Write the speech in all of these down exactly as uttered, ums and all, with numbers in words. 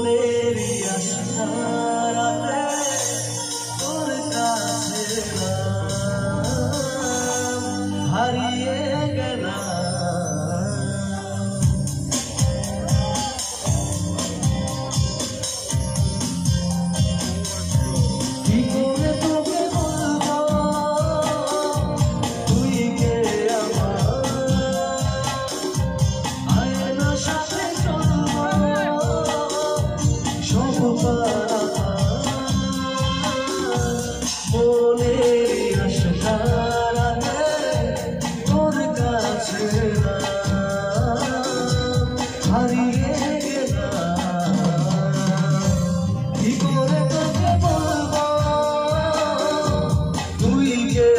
মনেরই আশারাতে তোর কাছে হারিয়ে গেলাম। কি করে তোকে বলবো তুই কে আমার, আয়নার সাথে চলবো সব পারা মনেরই আশারাতে তোর কাছে হারিয়ে গেলাম। কি করে তোকে বলবো তুই কে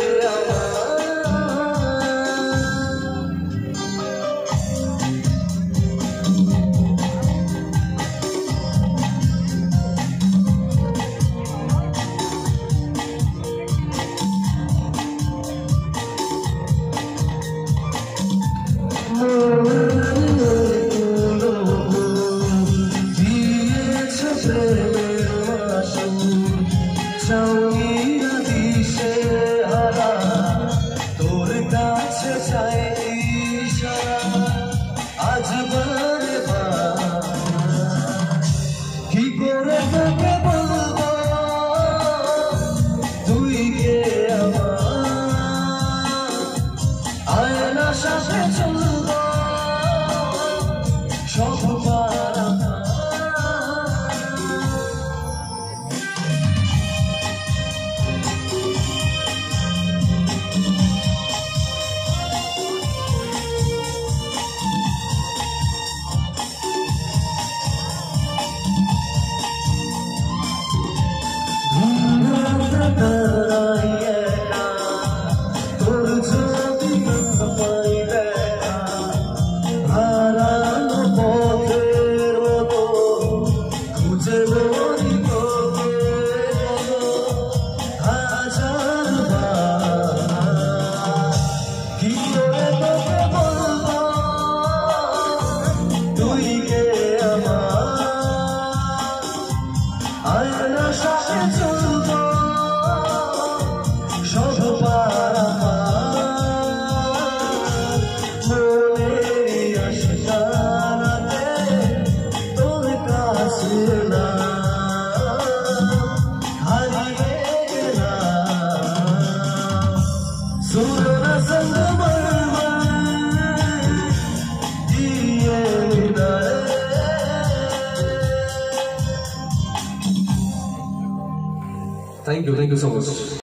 তোর কাছে চাই আজ বারে বার। কি করে তোকে বলবো তুই কে আমার, আয়নার সাথে চলবো সব পারা। তোর যদি পাই দেখা হারানো পথের মতো খুঁজে মরি তোকে হাজার বার। কি করে তোকে বলবো তুই কে আমার, আয়নার সাথে চলবো সব পারা মনেরই আশারাতে তোর কাছে হারিয়ে গেলাম। সুরনা সঙ্গ দিয়ে Thank you, thank you so much.